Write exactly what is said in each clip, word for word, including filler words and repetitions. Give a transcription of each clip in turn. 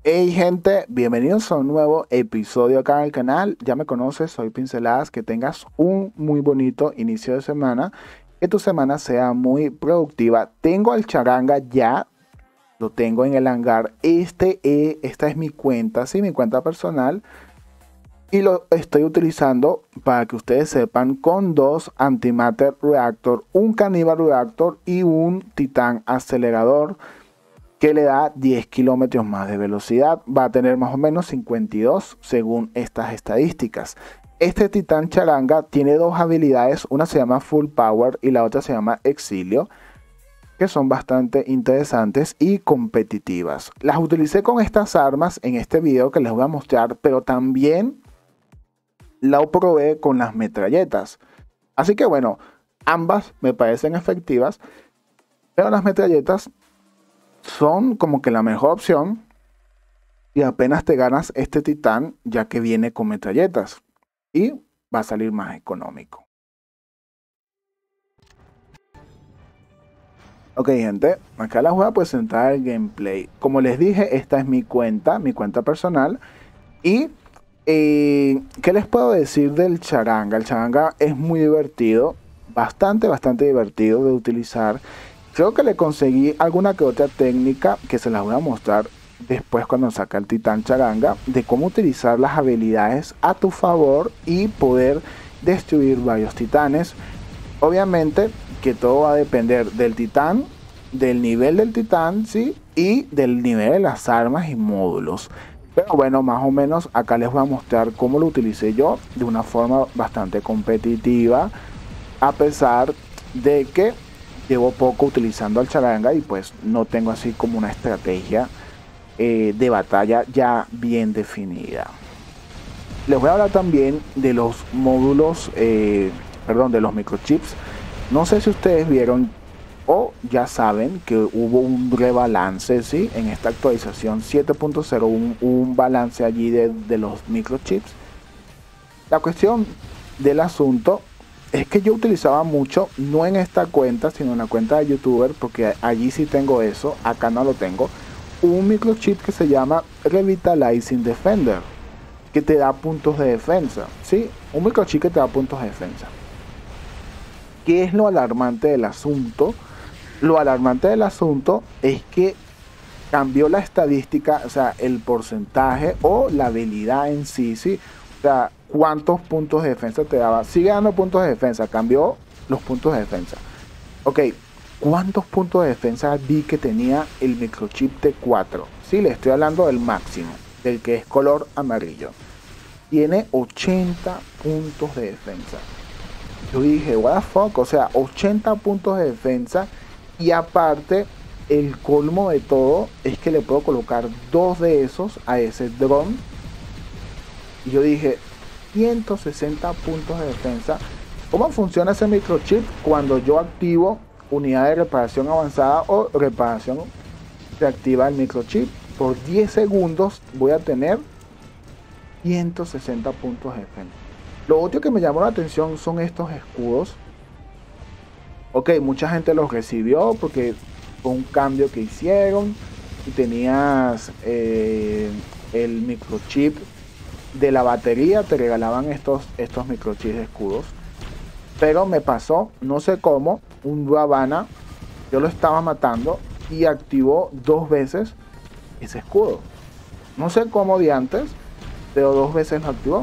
Hey gente, bienvenidos a un nuevo episodio acá en el canal. Ya me conoces, soy Pinceladas. Que tengas un muy bonito inicio de semana, que tu semana sea muy productiva. Tengo al charanga ya, lo tengo en el hangar. Este, eh, esta es mi cuenta, sí, mi cuenta personal. Y lo estoy utilizando para que ustedes sepan con dos Antimatter Reactor, un Cannibal Reactor y un Titán Acelerador, que le da diez kilómetros más de velocidad. Va a tener más o menos cincuenta y dos según estas estadísticas. Este titán charanga tiene dos habilidades, una se llama Full Power y la otra se llama Exilio, que son bastante interesantes y competitivas. Las utilicé con estas armas en este video que les voy a mostrar, pero también la probé con las metralletas. Así que bueno, ambas me parecen efectivas, pero las metralletas son como que la mejor opción y apenas te ganas este titán, ya que viene con metralletas y va a salir más económico. Ok gente, acá les voy a presentar el gameplay. Como les dije, esta es mi cuenta, mi cuenta personal. Y eh, ¿qué les puedo decir del charanga? El charanga es muy divertido, bastante, bastante divertido de utilizar. Creo que le conseguí alguna que otra técnica que se las voy a mostrar después cuando saca el titán charanga, de cómo utilizar las habilidades a tu favor y poder destruir varios titanes. Obviamente que todo va a depender del titán, del nivel del titán, ¿sí? Y del nivel de las armas y módulos. Pero bueno, más o menos acá les voy a mostrar cómo lo utilicé yo de una forma bastante competitiva, a pesar de que llevo poco utilizando al charanga y pues no tengo así como una estrategia eh, de batalla ya bien definida. Les voy a hablar también de los módulos, eh, perdón, de los microchips. No sé si ustedes vieron o ya saben que hubo un rebalance, ¿sí? En esta actualización siete punto cero, un, un balance allí de, de los microchips. La cuestión del asunto es que yo utilizaba mucho, no en esta cuenta, sino en la cuenta de youtuber, porque allí sí tengo eso, acá no lo tengo, un microchip que se llama Revitalizing Defender, que te da puntos de defensa, ¿sí? Un microchip que te da puntos de defensa. ¿Qué es lo alarmante del asunto? Lo alarmante del asunto es que cambió la estadística, o sea, el porcentaje o la habilidad en sí, ¿sí? O sea, cuántos puntos de defensa te daba. Sigue dando puntos de defensa, cambió los puntos de defensa. Ok, ¿cuántos puntos de defensa vi que tenía el microchip T cuatro? Sí, le estoy hablando del máximo, del que es color amarillo. Tiene ochenta puntos de defensa. Yo dije, what the fuck, o sea, ochenta puntos de defensa. Y aparte, el colmo de todo es que le puedo colocar dos de esos a ese dron. Y yo dije, ciento sesenta puntos de defensa. ¿Cómo funciona ese microchip? Cuando yo activo unidad de reparación avanzada o reparación, se activa el microchip. Por diez segundos voy a tener ciento sesenta puntos de defensa. Lo otro que me llamó la atención son estos escudos. Ok, mucha gente los recibió porque fue un cambio que hicieron. Y tenías eh, el microchip de la batería, te regalaban estos, estos microchips de escudos. Pero me pasó, no sé cómo, un Ravana, yo lo estaba matando y activó dos veces ese escudo. No sé cómo de antes, pero dos veces lo activó.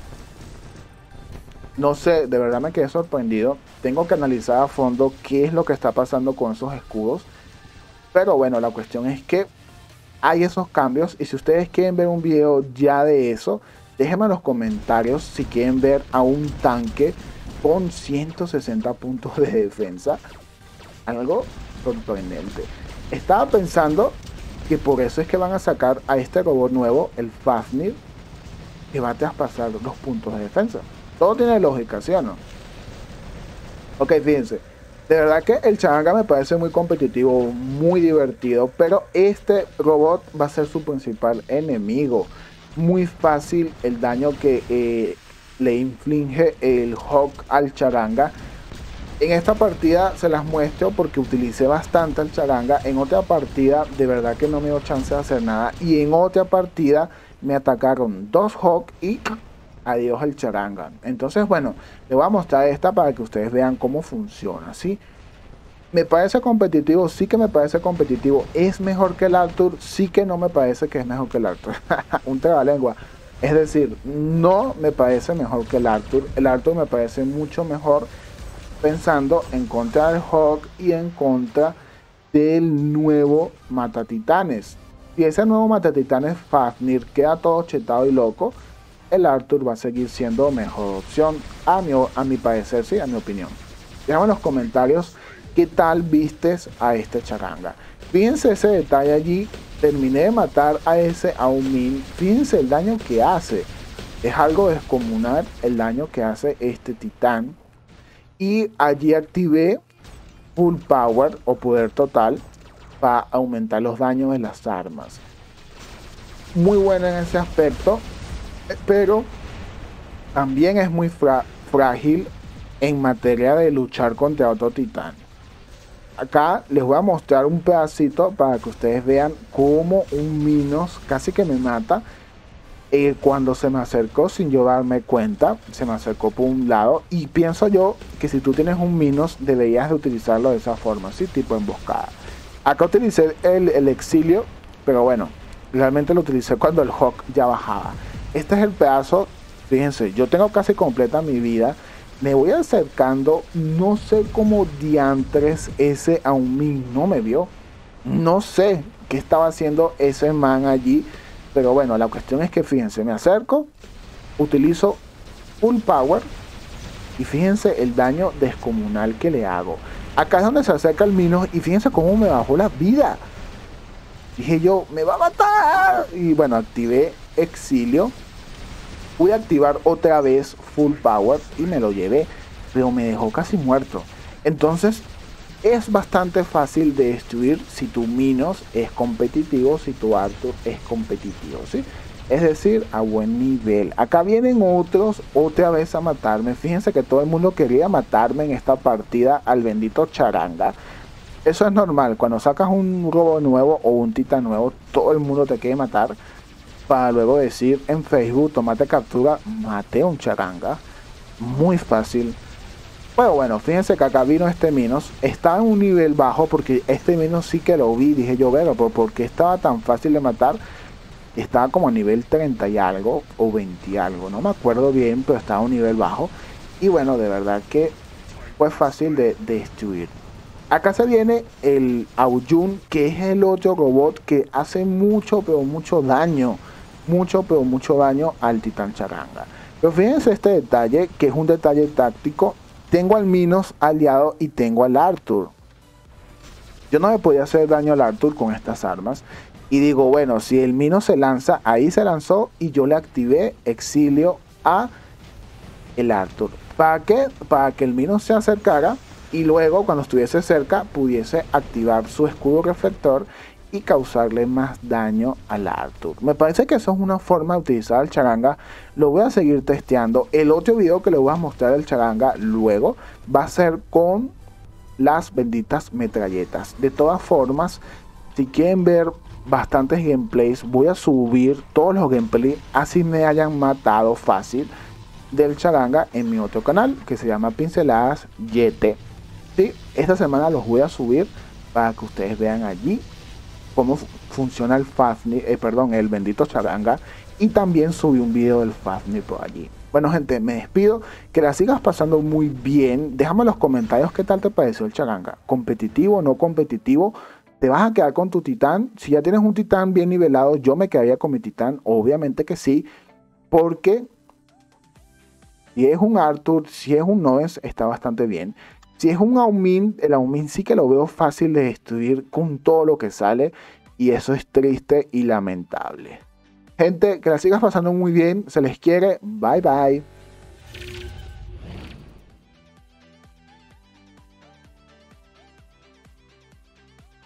No sé, de verdad me quedé sorprendido. Tengo que analizar a fondo qué es lo que está pasando con esos escudos. Pero bueno, la cuestión es que hay esos cambios. Y si ustedes quieren ver un video ya de eso, déjenme en los comentarios si quieren ver a un tanque con ciento sesenta puntos de defensa. Algo sorprendente. Estaba pensando que por eso es que van a sacar a este robot nuevo, el Fafnir, que va a traspasar los puntos de defensa. Todo tiene lógica, ¿sí o no? Ok, fíjense. De verdad que el charanga me parece muy competitivo, muy divertido. Pero este robot va a ser su principal enemigo. Muy fácil el daño que eh, le inflige el Hawk al charanga. En esta partida se las muestro porque utilicé bastante el charanga. En otra partida de verdad que no me dio chance de hacer nada. Y en otra partida me atacaron dos Hawk y adiós el charanga. Entonces bueno, les voy a mostrar esta para que ustedes vean cómo funciona, ¿sí? Me parece competitivo, sí que me parece competitivo. ¿Es mejor que el Arthur? Sí que no me parece que es mejor que el Arthur. Un trabalengua. Es decir, no me parece mejor que el Arthur. El Arthur me parece mucho mejor pensando en contra del Hawk y en contra del nuevo Matatitanes. Si ese nuevo Matatitanes Fafnir queda todo chetado y loco, el Arthur va a seguir siendo mejor opción. A mi, a mi parecer, sí, a mi opinión. Déjame en los comentarios qué tal vistes a este charanga. Fíjense ese detalle allí. Terminé de matar a ese Aumin. Fíjense el daño que hace. Es algo descomunal el daño que hace este titán. Y allí activé Full Power o poder total para aumentar los daños de las armas. Muy bueno en ese aspecto, pero también es muy frágil en materia de luchar contra otro titán. Acá les voy a mostrar un pedacito para que ustedes vean cómo un Minos casi que me mata. Eh, cuando se me acercó sin yo darme cuenta, se me acercó por un lado. Y pienso yo que si tú tienes un Minos deberías de utilizarlo de esa forma, así tipo emboscada. Acá utilicé el, el exilio, pero bueno, realmente lo utilicé cuando el Hawk ya bajaba. Este es el pedazo, fíjense, yo tengo casi completa mi vida. Me voy acercando, no sé cómo diantres ese Aumin no me vio. No sé qué estaba haciendo ese man allí. Pero bueno, la cuestión es que fíjense, me acerco, utilizo Full Power y fíjense el daño descomunal que le hago. Acá es donde se acerca el Minos y fíjense cómo me bajó la vida. Dije yo, me va a matar. Y bueno, activé Exilio. Voy a activar otra vez Full Power y me lo llevé, pero me dejó casi muerto. Entonces es bastante fácil de destruir si tu Minos es competitivo, si tu Arthur es competitivo, ¿sí? Es decir, a buen nivel. Acá vienen otros otra vez a matarme. Fíjense que todo el mundo quería matarme en esta partida al bendito charanga. Eso es normal, cuando sacas un robo nuevo o un titán nuevo, todo el mundo te quiere matar. Para luego decir en Facebook, tomate captura, maté a un charanga. Muy fácil. Bueno, bueno, fíjense que acá vino este Minos. Estaba en un nivel bajo porque este Minos sí que lo vi. Dije yo, pero ¿por qué estaba tan fácil de matar? Estaba como a nivel treinta y algo o veinte y algo. No me acuerdo bien, pero estaba a un nivel bajo. Y bueno, de verdad que fue fácil de, de destruir. Acá se viene el Aoyun, que es el otro robot que hace mucho, pero mucho daño. Mucho, pero mucho daño al titán charanga. Pero fíjense este detalle, que es un detalle táctico. Tengo al Minos aliado y tengo al Arthur. Yo no me podía hacer daño al Arthur con estas armas. Y digo, bueno, si el Minos se lanza, ahí se lanzó y yo le activé Exilio a el Arthur. ¿Para qué? Para que el Minos se acercara y luego cuando estuviese cerca pudiese activar su escudo reflector y causarle más daño al Arthur. Me parece que eso es una forma de utilizar el charanga. Lo voy a seguir testeando. El otro video que les voy a mostrar del charanga luego va a ser con las benditas metralletas. De todas formas, si quieren ver bastantes gameplays, voy a subir todos los gameplays así me hayan matado fácil del charanga en mi otro canal que se llama Pinceladas Yete. Sí, esta semana los voy a subir para que ustedes vean allí cómo funciona el Fafnir, eh, perdón, el bendito charanga. Y también subí un video del Fafnir por allí. Bueno gente, me despido, que la sigas pasando muy bien. Déjame en los comentarios qué tal te pareció el charanga. ¿Competitivo o no competitivo? ¿Te vas a quedar con tu titán? Si ya tienes un titán bien nivelado, yo me quedaría con mi titán. Obviamente que sí, porque si es un Arthur, si es un Noes, está bastante bien. Si es un Aumin, el Aumin sí que lo veo fácil de destruir con todo lo que sale. Y eso es triste y lamentable. Gente, que la sigas pasando muy bien. Se les quiere. Bye bye.